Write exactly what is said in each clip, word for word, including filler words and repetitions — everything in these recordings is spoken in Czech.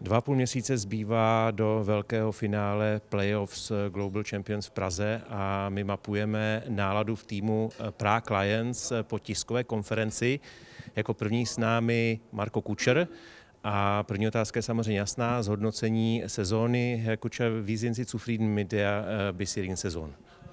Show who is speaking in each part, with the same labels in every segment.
Speaker 1: Dva půl měsíce zbývá do velkého finále playoffs Global Champions v Praze a my mapujeme náladu v týmu Prague Lions po tiskové konferenci. Jako první s námi Marco Kutscher. A první otázka je samozřejmě jasná, zhodnocení sezóny. Herr Kutscher, wie sind Sie zufrieden mit der bisherigen Saison?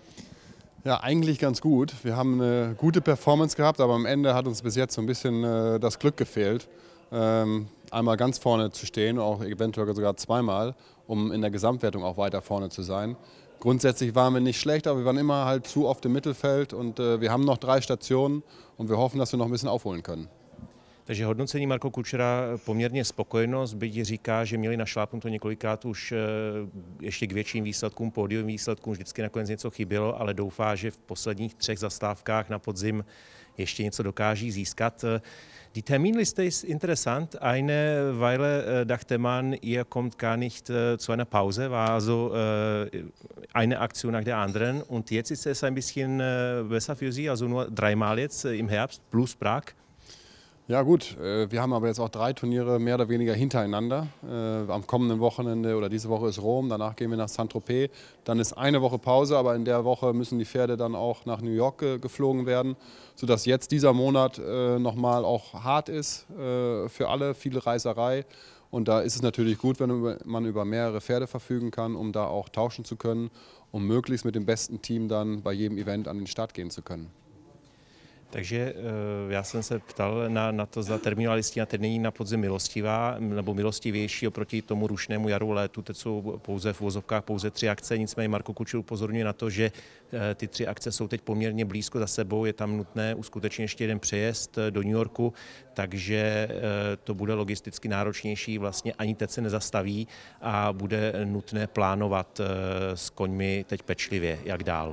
Speaker 2: Ja, eigentlich ganz gut. Wir haben eine gute Performance gehabt, aber am Ende hat uns bis jetzt so ein bisschen äh, das Glück gefehlt, ähm, einmal ganz vorne zu stehen, auch eventuell sogar zweimal, um in der Gesamtwertung auch weiter vorne zu sein. Grundsätzlich waren wir nicht schlecht, aber wir waren immer halt zu oft im Mittelfeld und äh, wir haben noch drei Stationen und wir hoffen, dass wir noch ein bisschen aufholen können.
Speaker 1: Takže hodnocení Marco Kutschera poměrně spokojenost, byť říká, že měli našlápnuto několikrát už ještě k větším výsledkům, pódiovým výsledkům, vždycky nakonec něco chybělo, ale doufá, že v posledních třech zastávkách na podzim ještě něco dokáží získat. Die Terminliste ist interessant. Eine Weile dachte man, ihr kommt gar nicht zu einer Pause, war also eine Aktion nach der anderen. Und jetzt ist es ein bisschen besser für Sie, also nur dreimal jetzt im Herbst plus Prag.
Speaker 2: Ja gut, wir haben aber jetzt auch drei Turniere mehr oder weniger hintereinander. Am kommenden Wochenende oder diese Woche ist Rom, danach gehen wir nach Saint-Tropez. Dann ist eine Woche Pause, aber in der Woche müssen die Pferde dann auch nach New York geflogen werden, sodass jetzt dieser Monat nochmal auch hart ist für alle, viele Reiserei. Und da ist es natürlich gut, wenn man über mehrere Pferde verfügen kann, um da auch tauschen zu können, um möglichst mit dem besten Team dann bei jedem Event an den Start gehen zu können.
Speaker 1: Takže já jsem se ptal na, na to, zda termínová listina teď není na podzim milostivá nebo milostivější oproti tomu rušnému jaru, létu. Teď jsou pouze v uvozovkách pouze tři akce, nicméně Marco Kutscher upozorňuje na to, že ty tři akce jsou teď poměrně blízko za sebou, je tam nutné uskutečnit ještě jeden přejezd do New Yorku, takže to bude logisticky náročnější, vlastně ani teď se nezastaví a bude nutné plánovat s koňmi teď pečlivě, jak dál.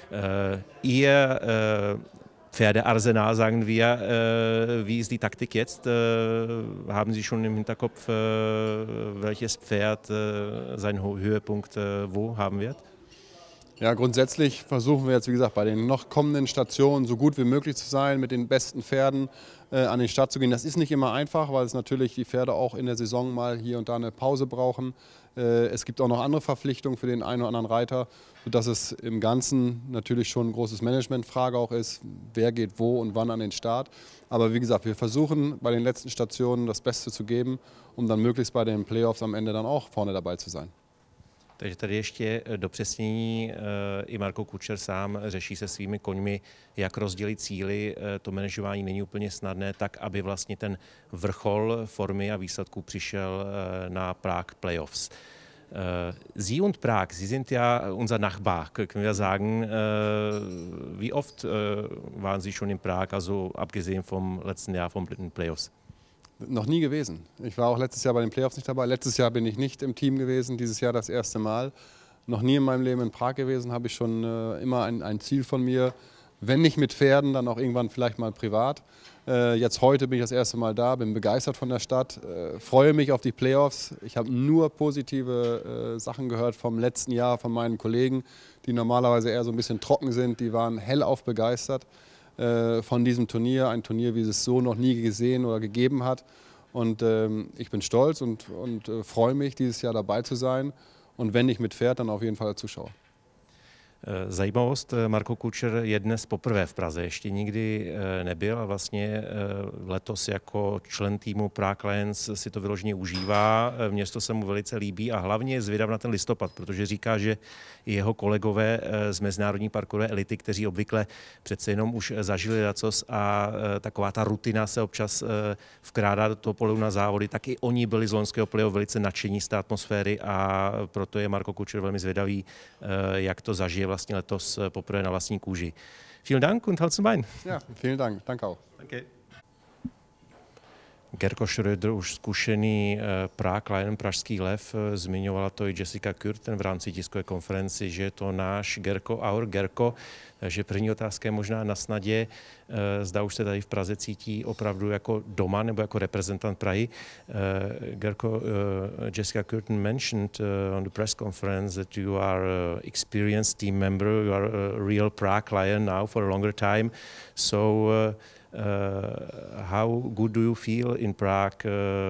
Speaker 1: Je Pferdearsenal, sagen wir. Äh, wie ist die Taktik jetzt? Äh, haben Sie schon im Hinterkopf, äh, welches Pferd äh, seinen Höhepunkt äh, wo haben wird?
Speaker 2: Ja, grundsätzlich versuchen wir jetzt, wie gesagt, bei den noch kommenden Stationen so gut wie möglich zu sein, mit den besten Pferden äh, an den Start zu gehen. Das ist nicht immer einfach, weil es natürlich die Pferde auch in der Saison mal hier und da eine Pause brauchen. Äh, es gibt auch noch andere Verpflichtungen für den einen oder anderen Reiter, sodass es im Ganzen natürlich schon ein großes Managementfrage auch ist, wer geht wo und wann an den Start. Aber wie gesagt, wir versuchen bei den letzten Stationen das Beste zu geben, um dann möglichst bei den Playoffs am Ende dann auch vorne dabei zu sein.
Speaker 1: Takže tady ještě dopřesnění, i Marco Kutscher sám řeší se svými koňmi, jak rozdělit cíly. To manažování není úplně snadné, tak aby vlastně ten vrchol formy a výsledků přišel na Prague Playoffs. Sie und Prag, Sie sind ja unser Nachbar, können wir sagen. Wie oft waren Sie schon in Prag, also abgesehen vom letzten Jahr, vom Playoffs?
Speaker 2: Noch nie gewesen. Ich war auch letztes Jahr bei den Playoffs nicht dabei. Letztes Jahr bin ich nicht im Team gewesen, dieses Jahr das erste Mal. Noch nie in meinem Leben in Prag gewesen, habe ich schon äh, immer ein, ein Ziel von mir. Wenn nicht mit Pferden, dann auch irgendwann vielleicht mal privat. Äh, jetzt heute bin ich das erste Mal da, bin begeistert von der Stadt, äh, freue mich auf die Playoffs. Ich habe nur positive äh, Sachen gehört vom letzten Jahr von meinen Kollegen, die normalerweise eher so ein bisschen trocken sind. Die waren hellauf begeistert von diesem Turnier, ein Turnier, wie es so noch nie gesehen oder gegeben hat. Und ähm, ich bin stolz und, und äh, freue mich, dieses Jahr dabei zu sein. Und wenn nicht mit Pferd, dann auf jeden Fall als Zuschauer.
Speaker 1: Zajímavost, Marco Kutscher je dnes poprvé v Praze, ještě nikdy nebyl a vlastně letos jako člen týmu Prague Lions si to vyloženě užívá, město se mu velice líbí a hlavně je zvědav na ten listopad, protože říká, že jeho kolegové z mezinárodní parkourové elity, kteří obvykle přece jenom už zažili dacos a taková ta rutina se občas vkrádá do toho polu na závody, tak i oni byli z loňského playoff velice nadšení z té atmosféry a proto je Marco Kutscher velmi zvědavý, jak to zažije vlastně letos poprvé na vlastní kůži. Vielen Dank und Hals zum Bein.
Speaker 2: Ja, vielen Dank. Danke auch.
Speaker 1: Danke. Gerko Schröder, už zkušený Prague Lion, pražský lev, zmiňovala to i Jessica Kürten v rámci tiskové konferenci, že je to náš Gerko, our Gerko. Takže první otázka je možná na snadě, zda už se tady v Praze cítí opravdu jako doma nebo jako reprezentant Prahy. Gerko, Jessica Kürten mentioned on the press conference that you are an experienced team member, you are a real Prague Lion now for a longer time. So Uh, how good do you feel in Prague? Uh,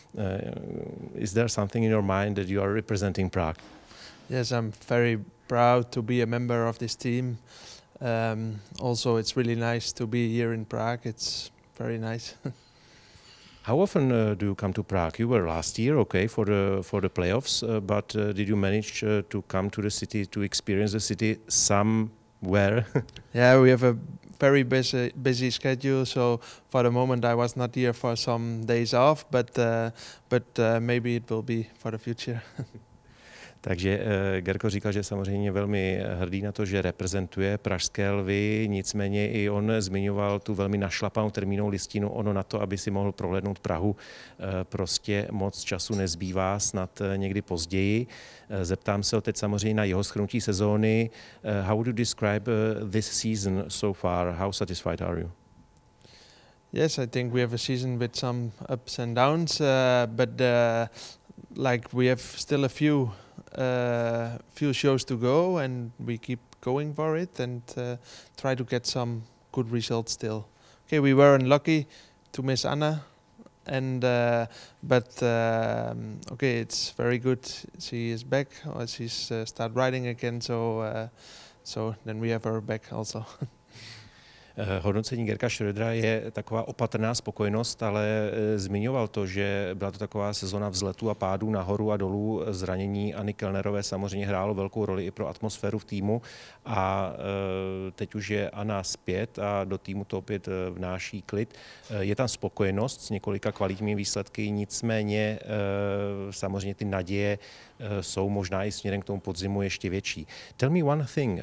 Speaker 1: is there something in your mind that you are representing Prague?
Speaker 3: Yes, I'm very proud to be a member of this team. Um, also, it's really nice to be here in Prague. It's very nice.
Speaker 1: How often uh, do you come to Prague? You were last year, okay, for the for the playoffs, uh, but uh, did you manage uh, to come to the city to experience the city somewhere?
Speaker 3: Yeah, we have a very busy busy schedule. So for the moment, I was not here for some days off, but uh, but uh, maybe it will be for the future.
Speaker 1: Takže uh, Gerko říkal, že samozřejmě velmi hrdý na to, že reprezentuje pražské Lvy, nicméně i on zmiňoval tu velmi našlapanou termínovou listinu. Ono na to, aby si mohl prohlédnout Prahu, uh, prostě moc času nezbývá, snad uh, někdy později. Uh, zeptám se ho teď samozřejmě na jeho shrnutí sezóny. Uh, how would you describe uh, this season so far? How satisfied are you?
Speaker 3: Yes, I think we have a season with some ups and downs, uh, but uh, like we have still a few uh, few shows to go, and we keep going for it and uh, try to get some good results still. Okay, we were unlucky to miss Anna, and uh, but um, okay, it's very good. She is back, or she's uh, start riding again, so uh, so then we have her back also.
Speaker 1: Hodnocení Gerka Schrödera je taková opatrná spokojenost, ale zmiňoval to, že byla to taková sezona vzletů a pádů nahoru a dolů. Zranění Anny Kellnerové samozřejmě hrálo velkou roli i pro atmosféru v týmu a teď už je Anna zpět a do týmu to opět vnáší klid. Je tam spokojenost s několika kvalitními výsledky, nicméně samozřejmě ty naděje jsou možná i směrem k tomu podzimu ještě větší. Tell me one thing,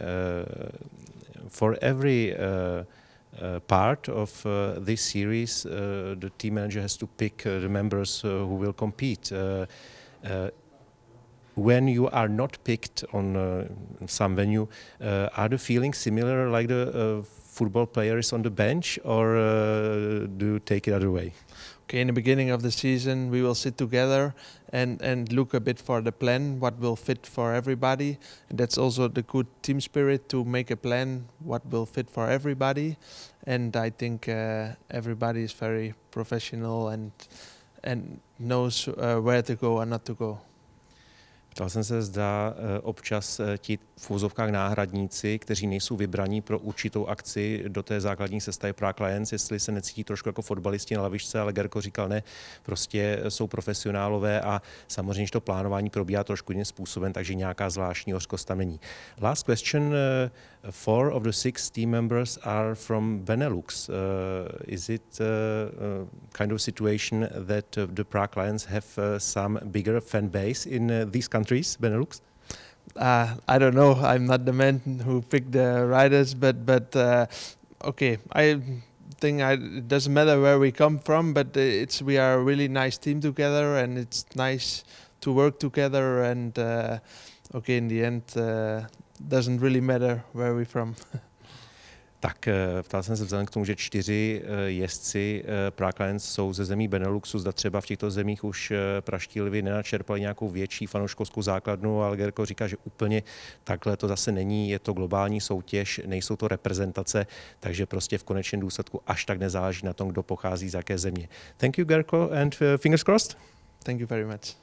Speaker 1: for every Uh, part of uh, this series, uh, the team manager has to pick uh, the members uh, who will compete. Uh, uh, when you are not picked on uh, some venue, uh, are the feelings similar like the uh, football player is on the bench, or uh, do you take it other way?
Speaker 3: Okay, in the beginning of the season, we will sit together and, and look a bit for the plan, what will fit for everybody. And that's also the good team spirit, to make a plan what will fit for everybody. And I think uh, everybody is very professional and and knows uh, where to go and not to go.
Speaker 1: Ptal jsem se, zda občas ti v úvozovkách náhradníci, kteří nejsou vybraní pro určitou akci do té základní sestavy Prague Lions, jestli se necítí trošku jako fotbalisti na lavičce, ale Gerko říkal ne, prostě jsou profesionálové a samozřejmě, že to plánování probíhá trošku jiným způsobem, takže nějaká zvláštní hořkost tam není. Last question, uh, four of the six team members are from Benelux. Uh, is it uh, uh, kind of situation that uh, the Prague Lions have uh, some bigger fan base in uh, these countries, Benelux?
Speaker 3: Uh, I don't know. I'm not the man who picked the riders, but but uh, okay. I think I, it doesn't matter where we come from, but it's we are a really nice team together, and it's nice to work together. And uh, okay, in the end, uh, doesn't really matter where we're from.
Speaker 1: Tak ptal jsem se vzhledem k tomu, že čtyři jezdci Prague Lions jsou ze zemí Beneluxu, zda třeba v těchto zemích už praští Lvy nenačerpali nějakou větší fanouškovskou základnu, ale Gerko říká, že úplně takhle to zase není, je to globální soutěž, nejsou to reprezentace, takže prostě v konečném důsledku až tak nezáleží na tom, kdo pochází z jaké země. Thank you, Gerko, and fingers crossed.
Speaker 3: Thank you very much.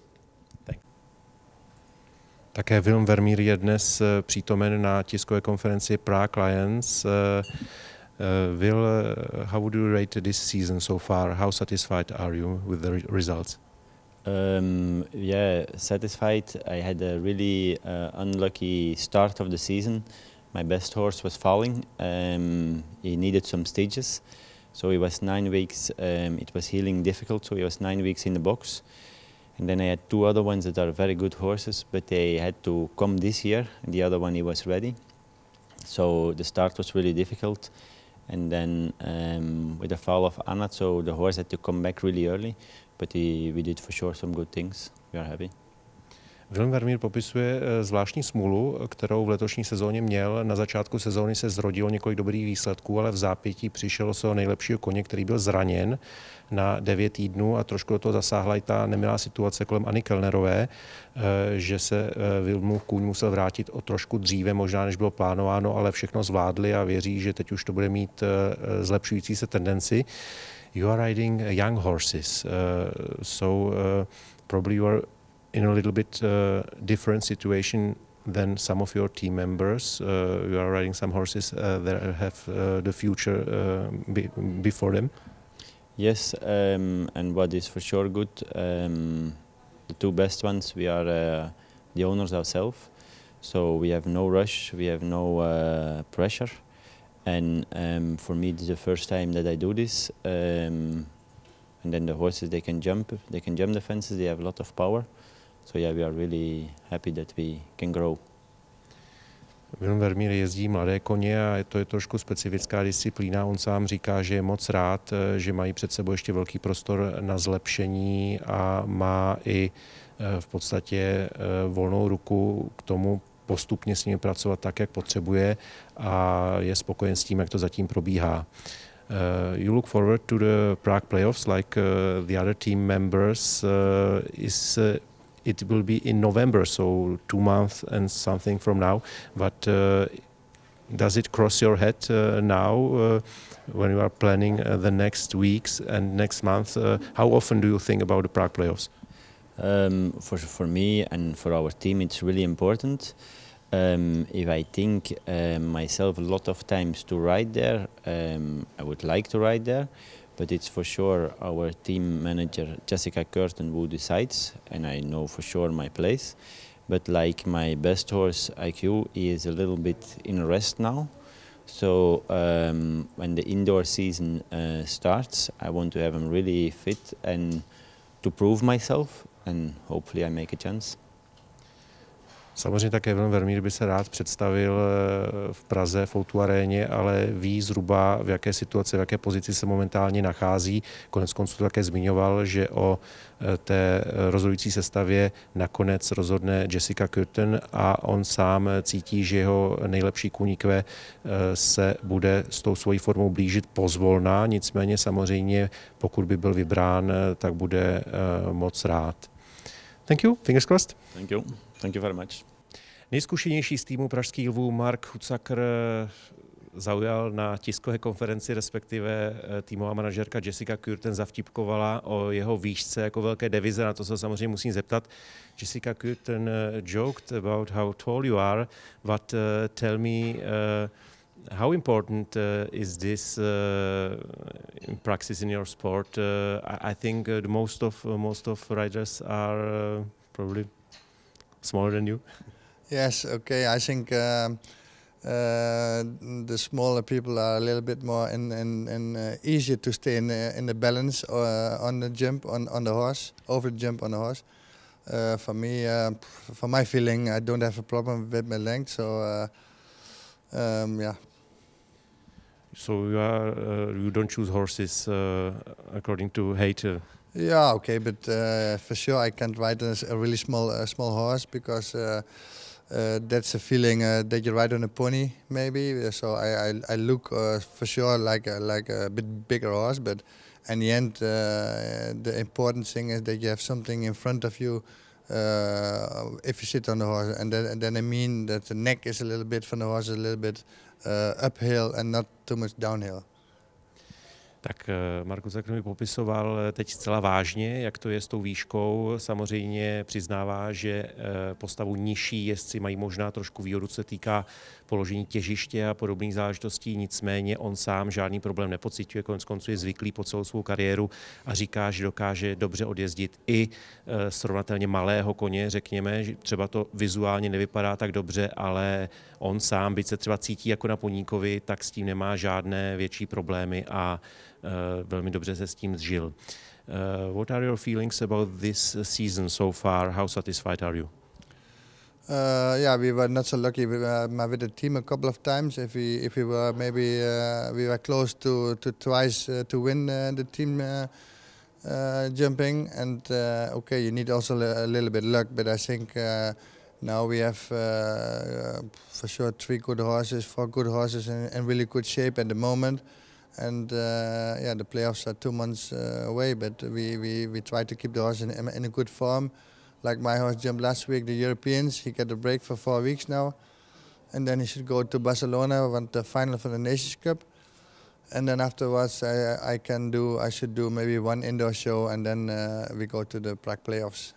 Speaker 1: Také Willem Vermeer je dnes přítomen na tiskové konferenci Prague Lions. Uh, uh, Will, uh, how would you rate this season so far? How satisfied are you with the re results?
Speaker 4: Um, yeah, satisfied. I had a really uh, unlucky start of the season. My best horse was falling. Um, he needed some stages, so he was nine weeks. Um, it was healing difficult, so he was nine weeks in the box. And then I had two other ones that are very good horses, but they had to come this year, and the other one he was ready. So the start was really difficult. And then um, with the fall of Anna, so the horse had to come back really early, but he, we did for sure some good things. We are happy.
Speaker 1: Willem Vermeer popisuje zvláštní smůlu, kterou v letošní sezóně měl. Na začátku sezóny se zrodilo několik dobrých výsledků, ale v zápětí přišel o svého nejlepšího koně, který byl zraněn na devět týdnů a trošku do toho zasáhla i ta nemilá situace kolem Anny Kellnerové, že se Wilmův kůň musel vrátit o trošku dříve, možná než bylo plánováno, ale všechno zvládli a věří, že teď už to bude mít zlepšující se tendenci. You are riding uh, young horses, uh, so uh, probably you are in a little bit uh, different situation than some of your team members. Uh, you are riding some horses uh, that have uh, the future uh, be before them.
Speaker 4: Yes, um, and what is for sure good, um, the two best ones, we are uh, the owners ourselves, so we have no rush, we have no uh, pressure, and um, for me this is the first time that I do this, um, and then the horses, they can jump, they can jump the fences, they have a lot of power, so yeah, we are really happy that we can grow.
Speaker 1: Vilém Vermeer jezdí mladé koně a to je trošku specifická disciplína. On sám říká, že je moc rád, že mají před sebou ještě velký prostor na zlepšení a má i v podstatě volnou ruku k tomu postupně s nimi pracovat tak, jak potřebuje a je spokojen s tím, jak to zatím probíhá. Uh, you look forward to the Prague playoffs like uh, the other team members. Uh, is uh, It will be in November, so two months and something from now. But uh, does it cross your head uh, now uh, when you are planning uh, the next weeks and next month? Uh, how often do you think about the Prague playoffs?
Speaker 4: Um, for, for me and for our team, it's really important. Um, if I think um, myself a lot of times to ride there, um, I would like to ride there. But it's for sure our team manager Jessica Curtin who decides, and I know for sure my place. But like my best horse I Q, he is a little bit in rest now. So um, when the indoor season uh, starts, I want to have him really fit and to prove myself, and hopefully I make a chance.
Speaker 1: Samozřejmě také Vilém Vermeer by se rád představil v Praze v O dva aréně, ale ví zhruba, v jaké situaci, v jaké pozici se momentálně nachází. Konec konců to také zmiňoval, že o té rozhodující sestavě nakonec rozhodne Jessica Curtin a on sám cítí, že jeho nejlepší kůníkve se bude s tou svojí formou blížit pozvolna, nicméně samozřejmě, pokud by byl vybrán, tak bude moc rád. Thank you, fingers crossed.
Speaker 4: Thank you. Thank you very much.
Speaker 1: Nejzkušenější z týmu pražských lvů Mark Hucakr zaujal na tiskové konferenci, respektive týmová manažerka Jessica Curtin zavtipkovala o jeho výšce jako velké devize, na to se samozřejmě musím zeptat. Jessica Curtin joked about how tall you are, but uh, tell me uh, how important uh, is this uh, in practice in your sport? Uh, I, I think uh, the most of uh, most of riders are uh, probably smaller than you.
Speaker 5: Yes, okay. I think um, uh, the smaller people are a little bit more in, in, in uh, easier to stay in the, in the balance uh, on the jump on, on the horse, over the jump on the horse. Uh, for me, uh, for my feeling, I don't have a problem with my length, so uh, um, yeah.
Speaker 1: So you are uh, you don't choose horses uh, according to height. Uh.
Speaker 5: Yeah, okay, but uh, for sure I can't ride a, a really small uh, small horse because uh, uh, that's a feeling uh, that you ride on a pony maybe. So I I, I look uh, for sure like a, like a bit bigger horse, but in the end uh, the important thing is that you have something in front of you uh, if you sit on the horse, and then, and then I mean that the neck is a little bit from the horse a little bit uh, uphill and not too much downhill.
Speaker 1: Tak Mark Hucakr mi popisoval teď zcela vážně, jak to je s tou výškou. Samozřejmě přiznává, že postavu nižší jezdci mají možná trošku výhodu, co se týká položení těžiště a podobných záležitostí, nicméně on sám žádný problém nepociťuje, konec konců je zvyklý po celou svou kariéru a říká, že dokáže dobře odjezdit i srovnatelně malého koně, řekněme, že třeba to vizuálně nevypadá tak dobře, ale on sám, byť se třeba cítí jako na poníkovi, tak s tím nemá žádné větší problémy a Uh, velmi dobře se s tím zžil. Uh, what are your feelings about this season so far? How satisfied are you?
Speaker 5: Uh, yeah, we were not so lucky with, uh, with the team a couple of times. If we if we were maybe uh, we were close to to twice uh, to win uh, the team uh, uh, jumping, and uh, okay, you need also a little bit luck. But I think uh, now we have uh, for sure three good horses, four good horses in, in really good shape at the moment. And uh, yeah, the playoffs are two months uh, away, but we, we, we try to keep the horse in, in a good form. Like my horse jumped last week, the Europeans, he got a break for four weeks now. And then he should go to Barcelona, want the final for the Nations Cup. and then afterwards I, I can do, I should do maybe one indoor show, and then uh, we go to the Prague playoffs.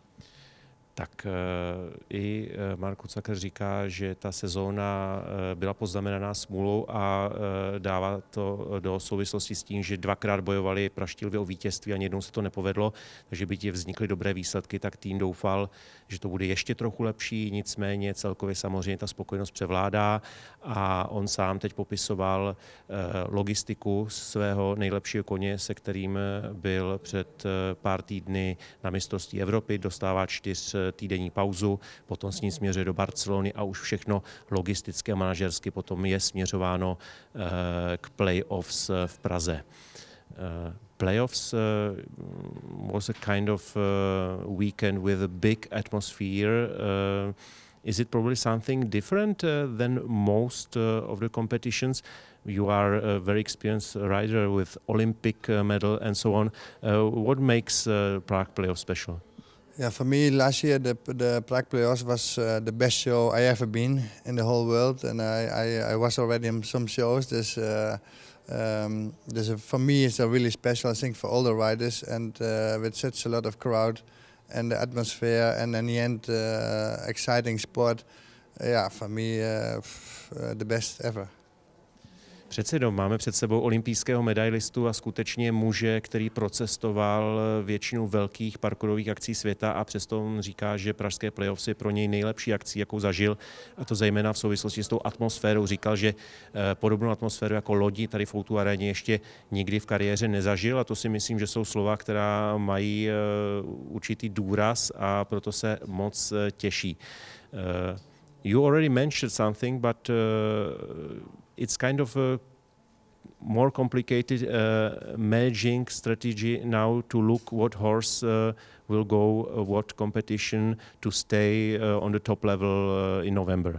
Speaker 1: Tak i Mark Kucaker říká, že ta sezóna byla poznamenaná smůlou a dává to do souvislosti s tím, že dvakrát bojovali praští Lvi o vítězství a jednou se to nepovedlo, takže by ti vznikly dobré výsledky, tak tým doufal, že to bude ještě trochu lepší, nicméně celkově samozřejmě ta spokojenost převládá a on sám teď popisoval logistiku svého nejlepšího koně, se kterým byl před pár týdny na mistrovství Evropy, dostává čtyř týdenní pauzu, potom s ním směřuje do Barcelony a už všechno logisticky a manažersky potom je směřováno k playoffs v Praze. Playoffs uh, was a kind of uh, weekend with a big atmosphere. Uh, is it probably something different uh, than most uh, of the competitions? You are a very experienced rider with Olympic uh, medal and so on. Uh, what makes uh, Prague Playoffs special?
Speaker 5: Yeah, for me last year the the Prague playoffs was uh, the best show I ever been in the whole world, and I I, I was already in some shows. This uh, um, this a, for me it's a really special thing for all the riders, and uh, with such a lot of crowd and the atmosphere, and in the end uh, exciting sport. Uh, yeah, for me uh, f, uh, the best ever.
Speaker 1: Přece jenom máme před sebou olympijského medailistu a skutečně muže, který procestoval většinu velkých parkourových akcí světa a přesto on říká, že pražské playoffs je pro něj nejlepší akcí, jakou zažil, a to zejména v souvislosti s tou atmosférou. Říkal, že podobnou atmosféru jako lodi tady v O dva aréně ještě nikdy v kariéře nezažil, a to si myslím, že jsou slova, která mají určitý důraz, a proto se moc těší. You already mentioned something, but uh, it's kind of a more complicated uh, managing strategy now to look what horse uh, will go, uh, what competition to stay uh, on the top level uh, in November.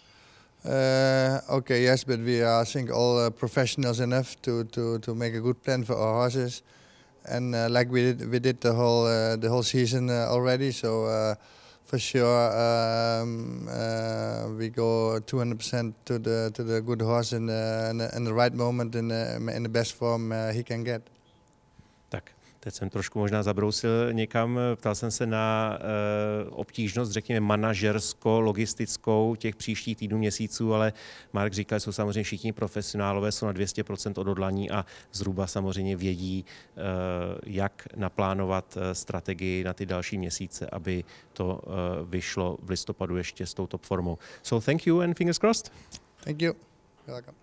Speaker 5: Uh, okay, yes, but we are, I think, all uh, professionals enough to, to, to make a good plan for our horses, and uh, like we did, we did the whole uh, the whole season uh, already. So. Uh, For sure, um, uh, we go two hundred percent to the to the good horse in the, in the, in the right moment, in the, in the best form uh, he can get.
Speaker 1: Tak, teď jsem trošku možná zabrousil někam. Ptal jsem se na uh, obtížnost, řekněme, manažersko-logistickou těch příštích týdnů, měsíců, ale Mark říkal, že jsou samozřejmě všichni profesionálové, jsou na dvě stě procent odhodlaní a zhruba samozřejmě vědí, uh, jak naplánovat uh, strategii na ty další měsíce, aby to uh, vyšlo v listopadu ještě s tou top formou. So thank you and fingers crossed.
Speaker 5: Thank you. You're welcome.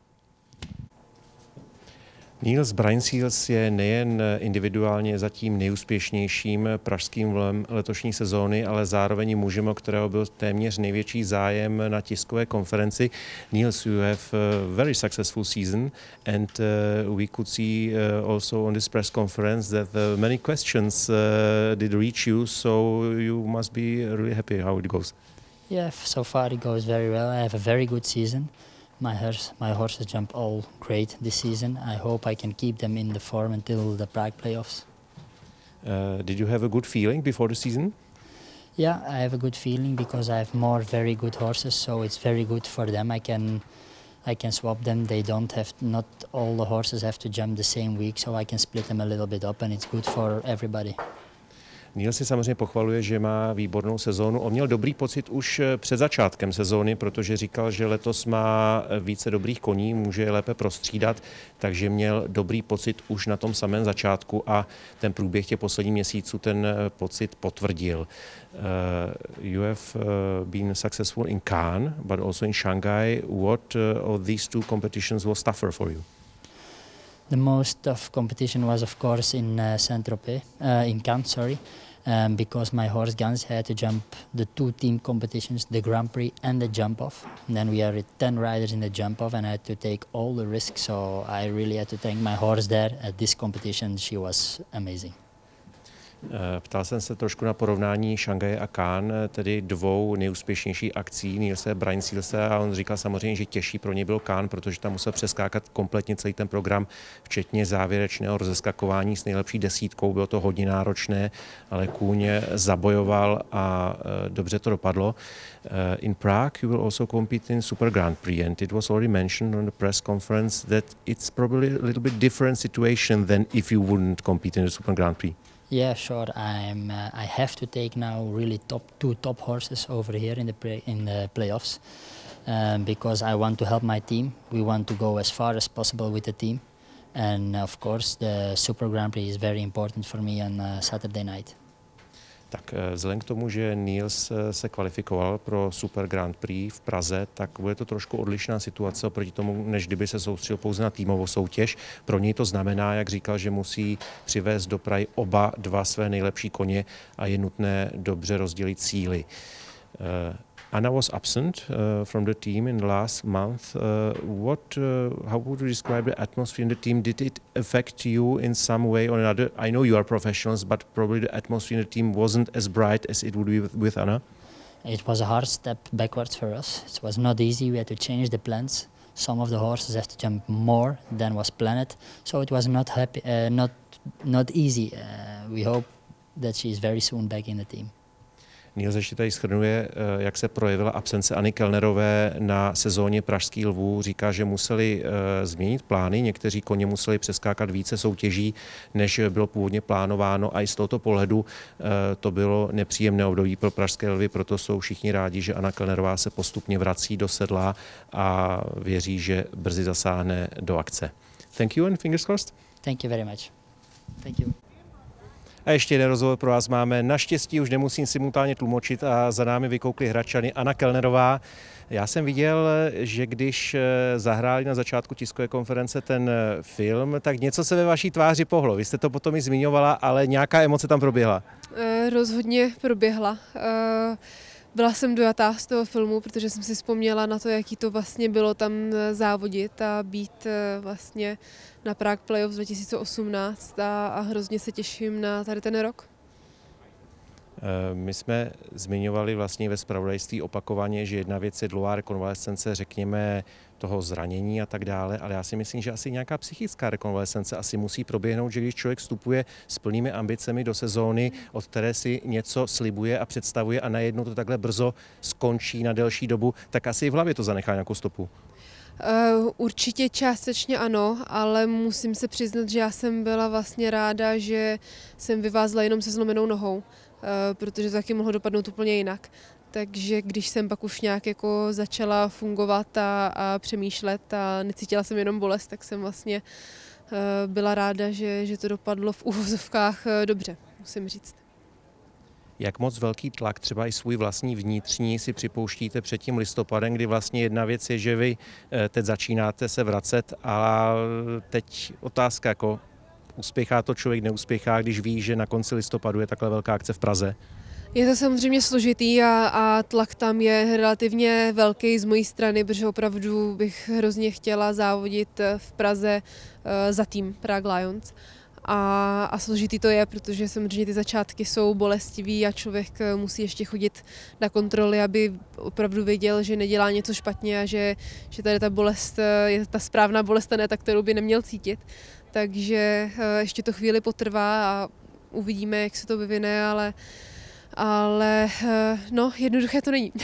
Speaker 1: Niels Bruynseels je nejen individuálně zatím nejúspěšnějším pražským vlem letošní sezóny, ale zároveň i mužem, o kterého byl téměř největší zájem na tiskové konferenci. Niels, you have a very successful season, and uh, we could see uh, also on this press conference that uh, many questions uh, did reach you, so you must be really happy how it goes.
Speaker 6: Yeah, so far it goes very well. I have a very good season. My horse, my horses jump all great this season. I hope I can keep them in the form until the Prague playoffs.
Speaker 1: Uh, did you have a good feeling before the season?
Speaker 6: Yeah, I have a good feeling because I have more very good horses, so it's very good for them. I can, I can swap them. They don't have, not all the horses have to jump the same week, so I can split them a little bit up, and it's good for everybody.
Speaker 1: Neil si samozřejmě pochvaluje, že má výbornou sezónu. On měl dobrý pocit už před začátkem sezóny, protože říkal, že letos má více dobrých koní, může je lépe prostřídat, takže měl dobrý pocit už na tom samém začátku a ten průběh těch posledních měsíců ten pocit potvrdil. Uh, you have uh, been successful in Cannes, but also in Shanghai. What uh, of these two competitions was tougher for you?
Speaker 6: The most tough competition was, of course, in uh, Saint-Tropez, uh, in Cannes, sorry, um, because my horse Gans had to jump the two team competitions, the Grand Prix and the jump off. And then we had ten riders in the jump off, and I had to take all the risks. So I really had to thank my horse there at this competition. She was amazing.
Speaker 1: Ptal jsem se trošku na porovnání Šangaje a Cannes, tedy dvou nejúspěšnějších akcí Nielse a Brian Sealse, a on říkal samozřejmě, že těžší pro ně byl Cannes, protože tam musel přeskákat kompletně celý ten program, včetně závěrečného rozeskakování s nejlepší desítkou. Bylo to hodně náročné, ale kůň zabojoval a dobře to dopadlo. In Prague you will also compete in Super Grand Prix, and it was already mentioned on the press conference that it's probably a little bit different situation than if you wouldn't compete in the Super Grand Prix.
Speaker 6: Yeah, sure. I'm. Uh, I have to take now really top two top horses over here in the play, in the playoffs, um, because I want to help my team. We want to go as far as possible with the team, and of course the Super Grand Prix is very important for me on uh, Saturday night.
Speaker 1: Tak vzhledem k tomu, že Niels se kvalifikoval pro Super Grand Prix v Praze, tak bude to trošku odlišná situace oproti tomu, než kdyby se soustředil pouze na týmovou soutěž. Pro něj to znamená, jak říkal, že musí přivést do Prahy oba dva své nejlepší koně a je nutné dobře rozdělit síly. Anna was absent uh, from the team in the last month. Uh, what, uh, how would you describe the atmosphere in the team? Did it affect you in some way or another? I know you are professionals, but probably the atmosphere in the team wasn't as bright as it would be with, with Anna.
Speaker 6: It was a hard step backwards for us. It was not easy. We had to change the plans. Some of the horses have to jump more than was planned, so it was not happy, uh, not not easy. Uh, we hope that she is very soon back in the team.
Speaker 1: Niels ještě tady shrnuje, jak se projevila absence Anny Kellnerové na sezóně Pražských lvů. Říká, že museli změnit plány, někteří koně museli přeskákat více soutěží, než bylo původně plánováno, a i z tohoto pohledu to bylo nepříjemné období pro Pražské lvy, proto jsou všichni rádi, že Anna Kellnerová se postupně vrací do sedla a věří, že brzy zasáhne do akce. Thank you and fingers crossed.
Speaker 6: Thank you very much. Thank you.
Speaker 1: A ještě jeden rozhovor pro vás máme. Naštěstí už nemusím simultánně tlumočit a za námi vykoukly Hradčany Anna Kellnerová. Já jsem viděl, že když zahráli na začátku tiskové konference ten film, tak něco se ve vaší tváři pohlo. Vy jste to potom i zmiňovala, ale nějaká emoce tam proběhla.
Speaker 7: E, rozhodně proběhla. E, byla jsem dojatá z toho filmu, protože jsem si vzpomněla na to, jaký to vlastně bylo tam závodit a být vlastně na Prague Playoffs dva tisíce osmnáct a, a hrozně se těším na tady ten rok.
Speaker 1: My jsme zmiňovali vlastně ve zpravodajství opakovaně, že jedna věc je dlouhá rekonvalescence, řekněme, toho zranění a tak dále, ale já si myslím, že asi nějaká psychická rekonvalescence asi musí proběhnout, že když člověk vstupuje s plnými ambicemi do sezóny, od které si něco slibuje a představuje a najednou to takhle brzo skončí na delší dobu, tak asi i v hlavě to zanechá nějakou stopu.
Speaker 7: Uh, určitě částečně ano, ale musím se přiznat, že já jsem byla vlastně ráda, že jsem vyvázla jenom se zlomenou nohou, uh, protože to taky mohlo dopadnout úplně jinak. Takže když jsem pak už nějak jako začala fungovat a, a přemýšlet a necítila jsem jenom bolest, tak jsem vlastně uh, byla ráda, že, že to dopadlo v uvozovkách uh, dobře, musím říct.
Speaker 1: Jak moc velký tlak, třeba i svůj vlastní vnitřní, si připouštíte před tím listopadem, kdy vlastně jedna věc je, že vy teď začínáte se vracet, a teď otázka, jako uspěchá to člověk, neúspěchá, když ví, že na konci listopadu je takhle velká akce v Praze?
Speaker 7: Je to samozřejmě složitý a, a tlak tam je relativně velký z mojí strany, protože opravdu bych hrozně chtěla závodit v Praze uh, za tým Prague Lions. A, a složitý to je, protože samozřejmě ty začátky jsou bolestivý a člověk musí ještě chodit na kontroly, aby opravdu věděl, že nedělá něco špatně a že, že tady ta bolest je ta správná bolest a ne ta, kterou by neměl cítit. Takže ještě to chvíli potrvá a uvidíme, jak se to vyvine, ale, ale no, jednoduché to není.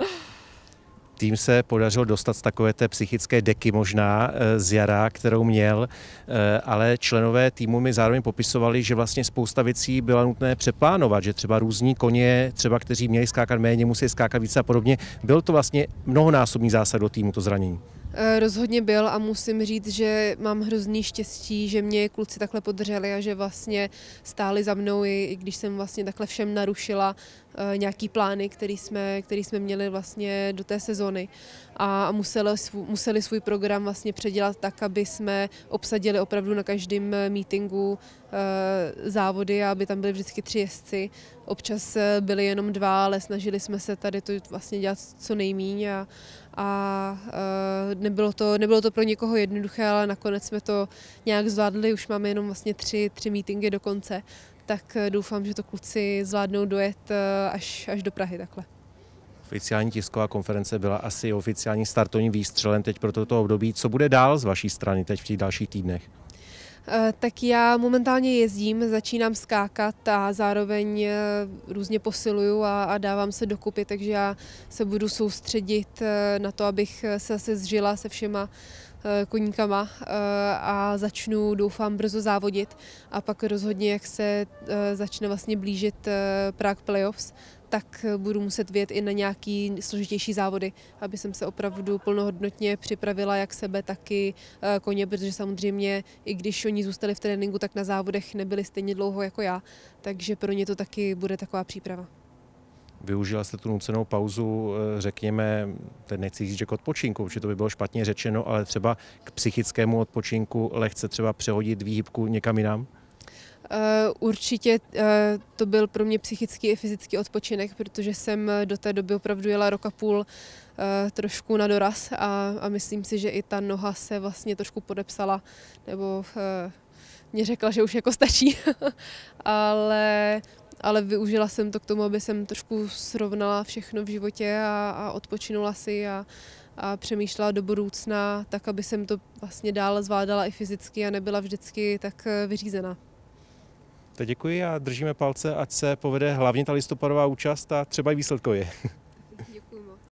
Speaker 1: Tým se podařilo dostat z takové té psychické deky možná z jara, kterou měl, ale členové týmu mi zároveň popisovali, že vlastně spousta věcí byla nutné přeplánovat, že třeba různí koně, třeba kteří měli skákat méně, museli skákat více a podobně. Byl to vlastně mnohonásobný zásah do týmu, to zranění?
Speaker 7: Rozhodně byl a musím říct, že mám hrozný štěstí, že mě kluci takhle podrželi a že vlastně stáli za mnou, i když jsem vlastně takhle všem narušila nějaký plány, který jsme, který jsme měli vlastně do té sezony a museli, museli svůj program vlastně předělat tak, aby jsme obsadili opravdu na každém meetingu závody a aby tam byli vždycky tři jezdci. Občas byli jenom dva, ale snažili jsme se tady to vlastně dělat co nejmíň a, a nebylo to, nebylo to pro někoho jednoduché, ale nakonec jsme to nějak zvládli, už máme jenom vlastně tři, tři meetingy do konce. tak doufám, že to kluci zvládnou dojet až, až do Prahy takhle.
Speaker 1: Oficiální tisková konference byla asi oficiální startovním výstřelem teď pro toto období. Co bude dál z vaší strany teď v těch dalších týdnech?
Speaker 7: Tak já momentálně jezdím, začínám skákat a zároveň různě posiluju a, a dávám se dokupy, takže já se budu soustředit na to, abych se zase zžila se všema koníkama a začnu, doufám, brzo závodit a pak rozhodně, jak se začne vlastně blížit Prague Playoffs, tak budu muset vyjet i na nějaký složitější závody, aby jsem se opravdu plnohodnotně připravila jak sebe, tak i koně, protože samozřejmě, i když oni zůstali v tréninku, tak na závodech nebyli stejně dlouho jako já, takže pro ně to taky bude taková příprava.
Speaker 1: Využila jste tu nucenou pauzu, řekněme, teď nechci říct, že k odpočinku, protože to by bylo špatně řečeno, ale třeba k psychickému odpočinku, lehce třeba přehodit výhybku někam jinam?
Speaker 7: Určitě to byl pro mě psychický i fyzický odpočinek, protože jsem do té doby opravdu jela rok a půl trošku na doraz a, a myslím si, že i ta noha se vlastně trošku podepsala, nebo mě řekla, že už jako stačí, ale, ale využila jsem to k tomu, aby jsem trošku srovnala všechno v životě a, a odpočinula si a, a přemýšlela do budoucna tak, aby jsem to vlastně dál zvládala i fyzicky a nebyla vždycky tak vyřízená.
Speaker 1: Tak děkuji a držíme palce, ať se povede hlavně ta listopadová účast a třeba i výsledkově.